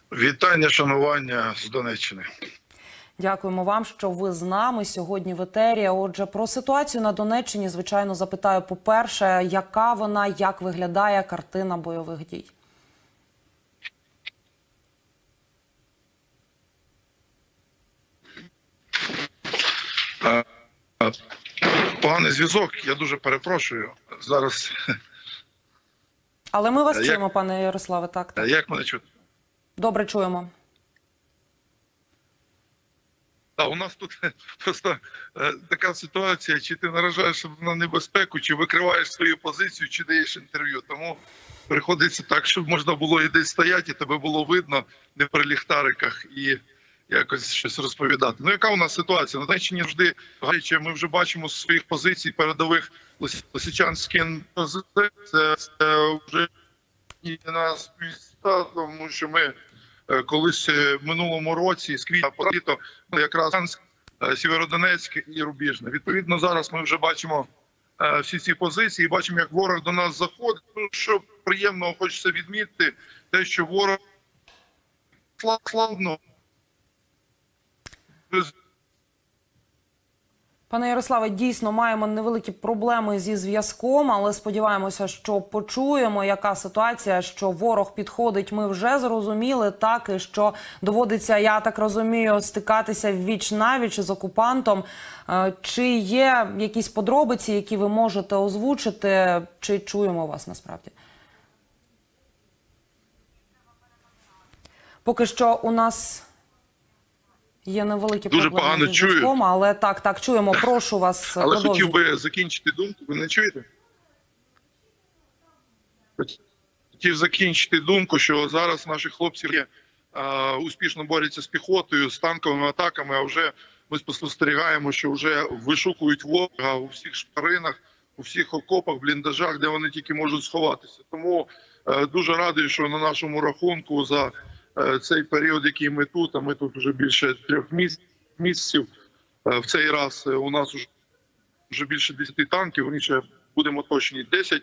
Вітання, шанування з Донеччини. Дякуємо вам, що ви з нами сьогодні в етері. Отже, про ситуацію на Донеччині, звичайно, запитаю по-перше, яка вона, як виглядає картина бойових дій? Поганий зв'язок, я дуже перепрошую. Зараз... Але ми вас чуємо, пане Ярославе, так. Як мене чути? Добре чуємо. У нас тут просто така ситуація, чи ти наражаєшся на небезпеку, чи викриваєш свою позицію, чи даєш інтерв'ю. Тому приходиться так, щоб можна було і десь стояти, і тебе було видно не при ліхтариках і якось щось розповідати. Ну, яка у нас ситуація? На Донеччині завжди, ми вже бачимо з своїх позицій передових лисичанських позицій, це вже і нас міста, тому що ми колись в минулому році, з квітня по літо, якраз Сєвєродонецьк і Рубіжне. Відповідно, зараз ми вже бачимо всі ці позиції, бачимо, як ворог до нас заходить. Ну, що приємного хочеться відмітити, те, що ворог славно. Пане Ярославе, дійсно маємо невеликі проблеми зі зв'язком, але сподіваємося, що почуємо, яка ситуація, що ворог підходить, ми вже зрозуміли, так, і що доводиться, я так розумію, стикатися віч-навіч з окупантом. Чи є якісь подробиці, які ви можете озвучити, чи чуємо вас насправді? Поки що у нас... Є невеликі проблеми з зв'язком, але так, чуємо. Прошу вас. Але хотів би закінчити думку. Ви не чуєте? Хотів закінчити думку, що зараз наші хлопці успішно борються з піхотою, з танковими атаками, а вже ми спостерігаємо, що вже вишукують ворога у всіх шпаринах, у всіх окопах, бліндажах, де вони тільки можуть сховатися. Тому дуже радий, що на нашому рахунку за цей період, який ми тут, а ми тут вже більше 3 місяців, в цей раз у нас вже більше 10 танків, раніше будемо точні 10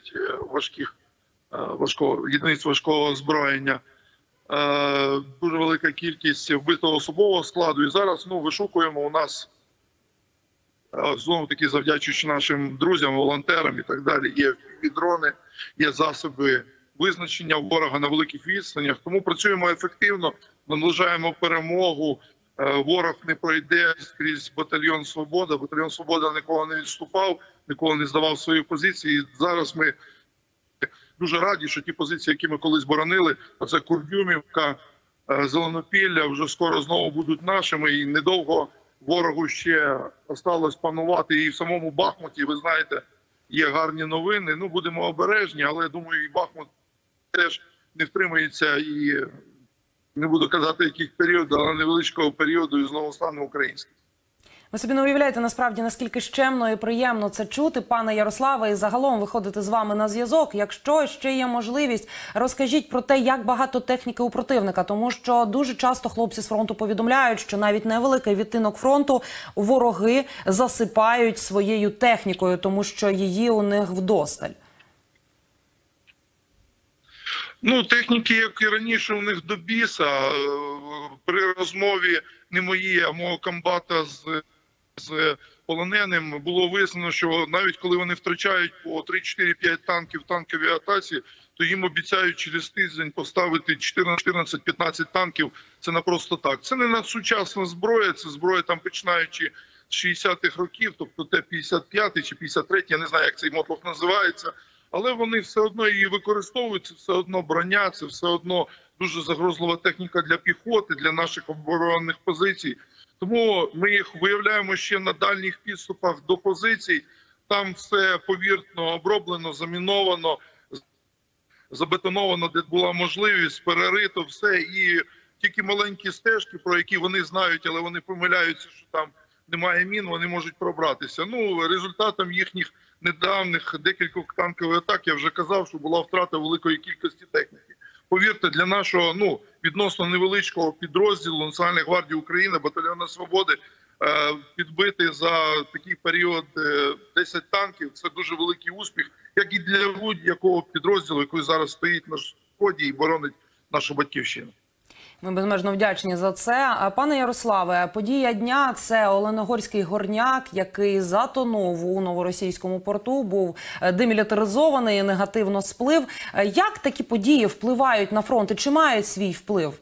єдиниць важкого озброєння, дуже велика кількість вбитого особового складу. І зараз вишукуємо у нас, знову-таки завдячуючи нашим друзям, волонтерам і так далі, є дрони, є засоби визначення ворога на великих відстанях. Тому працюємо ефективно, наближаємо перемогу. Ворог не пройде скрізь батальйон «Свобода». Батальйон «Свобода» нікого не відступав, ніколи не здавав свої позиції. І зараз ми дуже раді, що ті позиції, які ми колись боронили, а це Курдюмівка, Зеленопілля, вже скоро знову будуть нашими. І недовго ворогу ще осталось панувати і в самому Бахмуті. Ви знаєте, є гарні новини. Будемо обережні, але, думаю, і Бахмут теж не втримається і, не буду казати, яких періодів, але невеличкого періоду і знову стане українським. Ви собі не уявляєте, насправді, наскільки щемно і приємно це чути, пане Ярославе, і загалом виходити з вами на зв'язок. Якщо ще є можливість, розкажіть про те, як багато техніки у противника, тому що дуже часто хлопці з фронту повідомляють, що навіть невеликий відтинок фронту вороги засипають своєю технікою, тому що її у них вдосталь. Техніки, як і раніше, у них до біса. При розмові не моїй, а мого комбата з полоненим було вияснено, що навіть коли вони втрачають по 3, 4, 5 танків в танковій атаці, то їм обіцяють через тиждень поставити 14, 15 танків. Це не просто так. Це не надсучасна зброя, це зброя там починаючи з 60-х років, тобто Т-55 чи 53, я не знаю, як цей мотлох називається. Але вони все одно її використовують, це все одно броня, це все одно дуже загрозлива техніка для піхоти, для наших оборонних позицій. Тому ми їх виявляємо ще на дальніх підступах до позицій. Там все повірно оброблено, заміновано, забетоновано, де була можливість, перерито все. І тільки маленькі стежки, про які вони знають, але вони помиляються, що там немає мін, вони можуть пробратися. Результатом їхніх недавніх декількох танкових атак, я вже казав, що була втрата великої кількості техніки. Повірте, для нашого відносно невеличкого підрозділу Національної гвардії України, батальйону «Свободи», підбити за такий період 10 танків – це дуже великий успіх, як і для будь-якого підрозділу, який зараз стоїть на сході і боронить нашу батьківщину. Ми безмежно вдячні за це. Пане Ярославе, подія дня – це Оленогорський горняк, який затонув у новоросійському порту, був демілітаризований, негативно сплив. Як такі події впливають на фронт і чи мають свій вплив?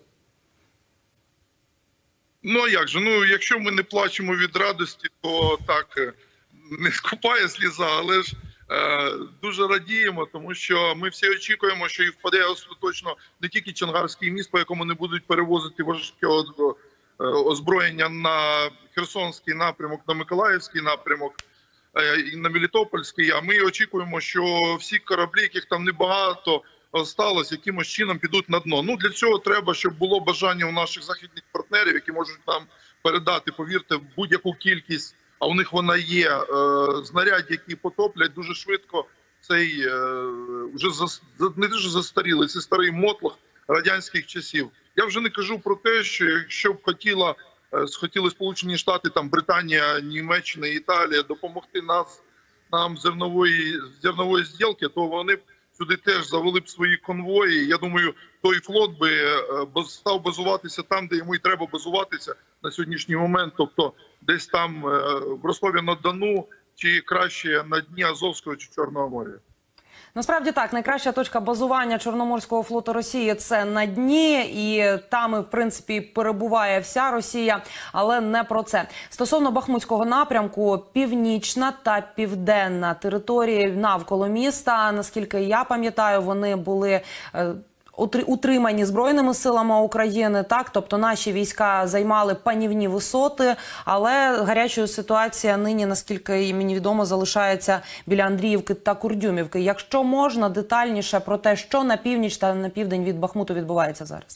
Ну а як же? Ну, якщо ми не плачемо від радості, то так, не скупає сліза, але ж дуже радіємо, тому що ми всі очікуємо, що і впаде остаточно не тільки Чонгарський міст, по якому не будуть перевозити важке озброєння на Херсонський напрямок, на Миколаївський напрямок і на Мелітопольський, а ми очікуємо, що всі кораблі, яких там небагато осталось, якимось чином підуть на дно. Ну, для цього треба, щоб було бажання у наших західних партнерів, які можуть нам передати, повірте, будь-яку кількість, а у них вона є, знарядь, які потоплять дуже швидко цей вже не дуже застарілий, це старий мотлох радянських часів. Я вже не кажу про те, що якщо б хотіли Сполучені Штати, там Британія, Німеччина, Італія допомогти нам зернової зділки, то вони б сюди теж завели б свої конвої. Я думаю, той флот би став базуватися там, де йому і треба базуватися на сьогоднішній момент, тобто десь там в Ростові-на-Дону, чи краще на дні Азовського чи Чорного моря. Насправді так, найкраща точка базування Чорноморського флоту Росії – це на дні, і там, в принципі, перебуває вся Росія, але не про це. Стосовно Бахмутського напрямку, північна та південна території навколо міста, наскільки я пам'ятаю, вони були утримані Збройними силами України, так, тобто наші війська займали панівні висоти, але гарячою ситуація нині, наскільки мені відомо, залишається біля Андріївки та Курдюмівки. Якщо можна, детальніше про те, що на північ та на південь від Бахмуту відбувається зараз.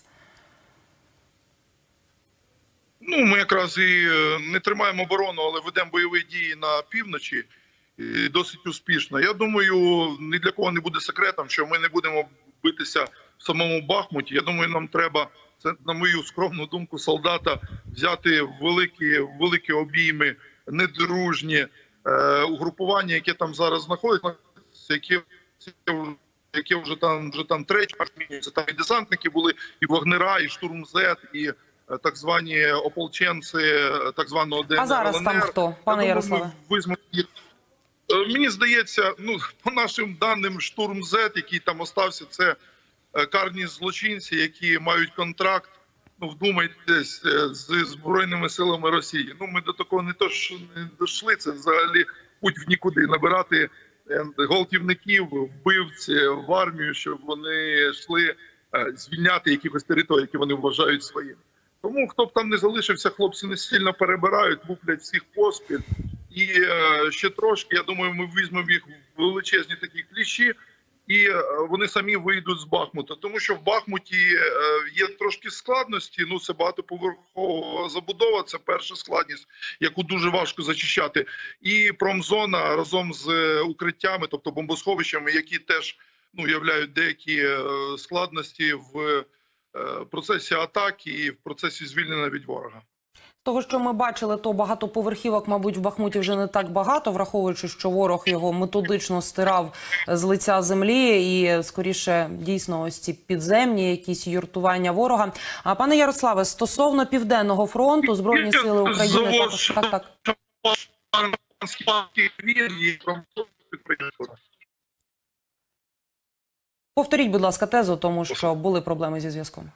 Ну, ми якраз і не тримаємо оборону, але ведемо бойові дії на півночі і досить успішно. Я думаю, ні для кого не буде секретом, що ми не будемо битися в самому Бахмуті. Я думаю, нам треба, це на мою скромну думку, солдата, взяти великі обійми, недружні угрупування, яке там зараз знаходиться, які вже там третій, це там і десантники були, і Вагнера, і Штурм З, і так звані ополченці, так званого ДНР. А зараз там хто, пане Ярославе? Мені здається, ну, по нашим даним, Штурм З, який там остався, це карні злочинці, які мають контракт, ну, вдумайтесь, з Збройними силами Росії. Ну, ми до такого не то що не дійшли, це взагалі путь в нікуди. Набирати гвалтівників, вбивців в армію, щоб вони йшли звільняти якихось територій, які вони вважають своїми. Тому, хто б там не залишився, хлопці не сильно перебирають, луплять всіх поспіль. І ще трошки, я думаю, ми візьмемо їх в величезні такі кліщі, і вони самі вийдуть з Бахмута. Тому що в Бахмуті є трошки складності, ну це багатоповерхова забудова, це перша складність, яку дуже важко зачищати. І промзона разом з укриттями, тобто бомбосховищами, які теж, ну, являють деякі складності в процесі атаки і в процесі звільнення від ворога. Того, що ми бачили, то багатоповерхівок, мабуть, в Бахмуті вже не так багато, враховуючи, що ворог його методично стирав з лиця землі і, скоріше, дійсно, ось ці підземні якісь юртування ворога. А, пане Ярославе, стосовно Південного фронту, Збройні сили України... Так. Повторіть, будь ласка, тезу, тому що були проблеми зі зв'язком.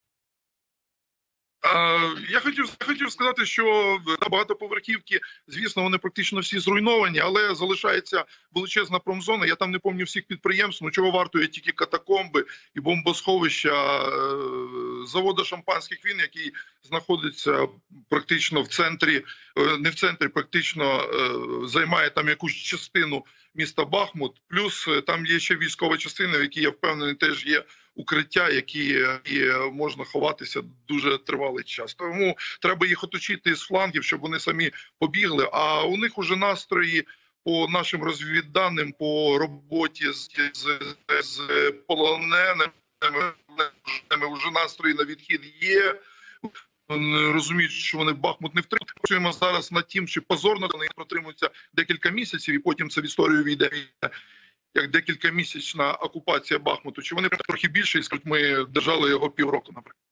Я хотів сказати, що багатоповерхівки, звісно, вони практично всі зруйновані, але залишається величезна промзона. Я там не пам'ятаю всіх підприємств, ну чого вартує тільки катакомби і бомбосховища заводу шампанських вин, який знаходиться практично в центрі, не в центрі, практично займає там якусь частину міста Бахмут. Плюс там є ще військова частина, в якій, я впевнений, теж є укриття, які можна ховатися дуже тривалий час. Тому треба їх оточити з флангів, щоб вони самі побігли. А у них уже настрої, по нашим розвідданим, по роботі з полоненими, вже настрої на відхід є. Вони розуміють, що вони Бахмут не втримують. Працюємо зараз над тим, що позорно вони протримуються декілька місяців, і потім це в історію війде як декількамісячна окупація Бахмуту. Чи вони трохи більше, і скажуть, ми держали його півроку, наприклад.